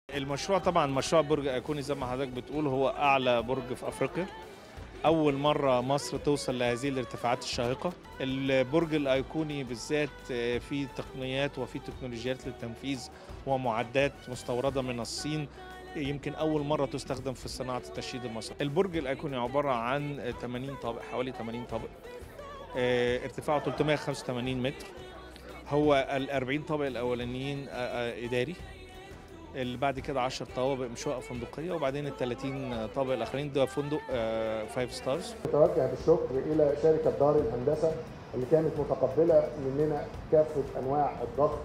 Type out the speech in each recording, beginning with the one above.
المشروع طبعا مشروع برج ايقوني زي ما حضرتك بتقول، هو اعلى برج في افريقيا. اول مره مصر توصل لهذه الارتفاعات الشاهقه. البرج الايقوني بالذات فيه تقنيات وفيه تكنولوجيات للتنفيذ ومعدات مستورده من الصين، يمكن اول مره تستخدم في صناعه التشييد المصري. البرج الايقوني عباره عن 80 طابق، حوالي 80 طابق، ارتفاعه 385 متر. هو ال 40 طابق الاولانيين اداري، اللي بعد كده 10 طوابق مش شقق فندقيه، وبعدين ال 30 طابق الاخرين ده فندق 5 ستارز. نتوجه بالشكر الى شركه دار الهندسه اللي كانت متقبله مننا كافه انواع الضغط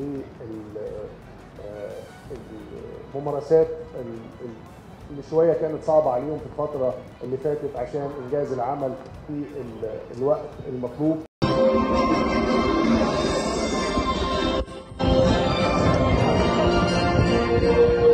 والممارسات اللي شويه كانت صعبه عليهم في الفتره اللي فاتت عشان انجاز العمل في الوقت المطلوب.